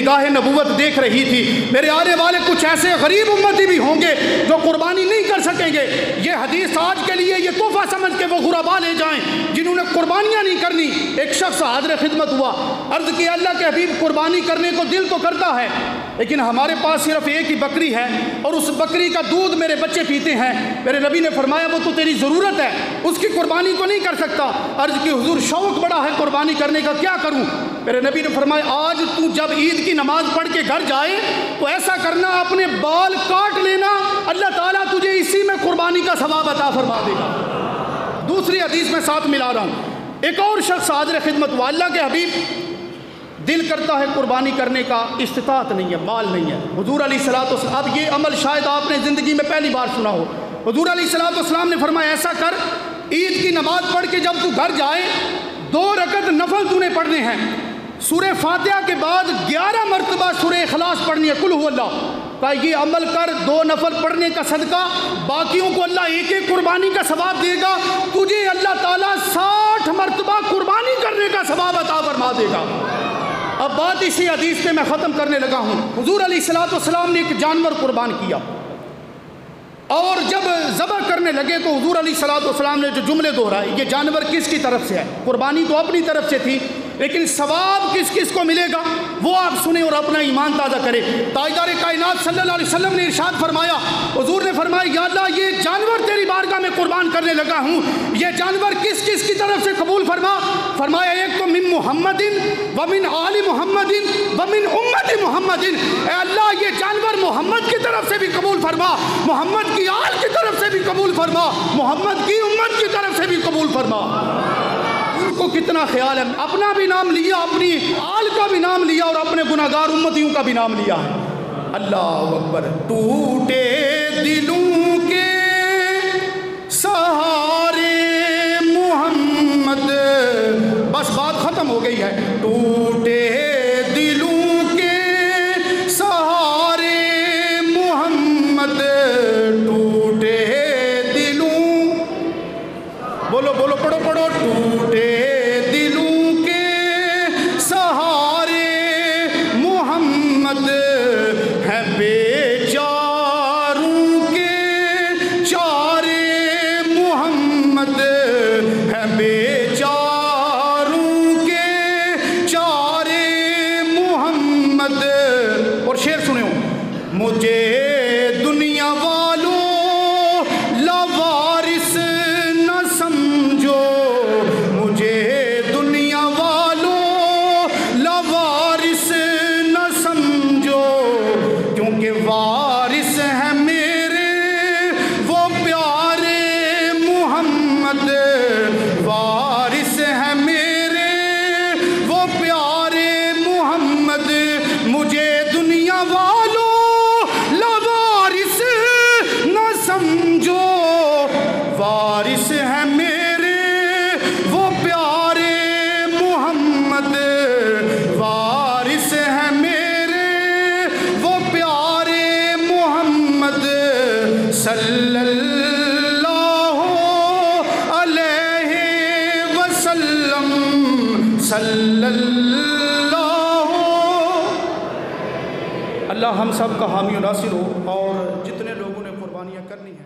نگاہ نبوت دیکھ رہی تھی میرے آنے والے کچھ ایسے غریب امتی بھی ہوں گے جو قربانی نہیں کر سکیں گے. یہ حدیث آج کے لیے یہ تحفہ سمجھ کے وہ غربا لے جائیں جنہوں نے قربانیاں نہیں کرنی. ایک شخص حاضر خدمت ہوا, عرض کیا اللہ کے حبیب قربانی کرنے کو دل تو کرتا ہے لیکن ہمارے پاس صرف ایک ہی بکری ہے اور اس بکری کا دودھ میرے بچے پیتے ہیں. میرے نبی نے فرمایا وہ تو تیری ضرورت ہے, اس کی قربانی تو نہیں کر سکتا. عرض کی حضور شوق بڑا ہے قربانی کرنے کا, کیا کروں؟ میرے نبی نے فرمایا آج تو جب عید کی نماز پڑھ کے گھر جائے تو ایسا کرنا اپنے بال کاٹ لینا, اللہ تعالیٰ تجھے اسی میں قربانی کا ثواب عطا فرما دے گا. دوسری حدیث میں ساتھ ملا رہا ہوں. ایک اور شخص حاضر خدمت ہوا, اللہ کے حبیب دل کرتا ہے قربانی کرنے کا, استطاعت نہیں ہے, مال نہیں ہے. حضور علیہ الصلوۃ والسلام, اب یہ عمل شاید آپ نے زندگی میں پہلی بار سنا ہو. حضور علیہ الصلوۃ والسلام نے فرمایا ایسا کر, عید کی نماز پڑھ کے جب تو گھر جائے 2 رکعت نفل تو نے پڑھنے ہیں. سورہ فاتحہ کے بعد 11 مرتبہ سورہ اخلاص پڑھنی ہے, قل هو اللہ. کہا یہ عمل کر, 2 نفل پڑھنے کا صدقہ, باقیوں کو اللہ ایک ایک قربانی کا ثواب دے گا, تجھے اللہ تعالیٰ 60 مرتبہ قربانی کرنے کا ثواب عطا فرما دے گا. اب بات اسی حدیث پہ میں ختم کرنے لگا ہوں. حضور علیہ الصلوۃ والسلام نے ایک جانور قربان کیا اور جب ذبح کرنے لگے تو حضور علیہ الصلوۃ والسلام نے جو جملے دہرائے, یہ جانور کس کی طرف سے ہے؟ قربانی تو اپنی طرف سے تھی لیکن ثواب کس کس کو ملے گا وہ آپ سنیں اور اپنا ایمان تازہ کریں. تاجدار کائنات صلی اللہ علیہ وسلم نے ارشاد فرمایا, حضور نے فرمایا یا اللہ یہ جانور تیری بارگاہ میں قربان کرنے لگا ہوں, یہ جانور کس کس کی طرف سے قبول فرما. فرمایا ایک تو من محمد ومن آل محمد ومن امت محمد, اے اللہ یہ جانور محمد کی طرف سے بھی قبول فرما, محمد کی آل کی طرف سے بھی قبول فرما, محمد کی امت کی طرف سے بھی قبول فرما. ان کو کتنا خیال ہے, اپنا بھی نام لیا, اپنی آل کا بھی نام لیا اور اپنے گناہگار امتیوں کا بھی نام لیا ہے. اللہ اکبر. ٹوٹے دلوں کے سہارے محمد, بس بات ختم ہو گئی ہے. ٹوٹے دلوں کے سہارے محمد, ٹوٹے دلوں, بولو بولو پڑھو پڑھو, ٹوٹے دلوں کے سہارے محمد ہے, بیچاروں کے چارے محمد ہے, بیچاروں کے چارے محمد. اور شعر سنو, مجھے دنیا والوں لاوارث نہ سمجھو, مجھے دنیا والوں لاوارث نہ سمجھو, کیونکہ وارث ہیں میرے وہ پیارے محمد, وارث ہیں میرے وہ پیارے محمد. مجھے دنیا والوں لاوارث نہ سمجھو, وارث ہیں میرے وہ پیارے محمد, وارث ہیں میرے وہ پیارے محمد. صلی اللہ علیہ وسلم, صلی اللہ. اللہ ہم سب کا حامی و ناصر ہو, اور جتنے لوگوں نے قربانیاں کرنی ہیں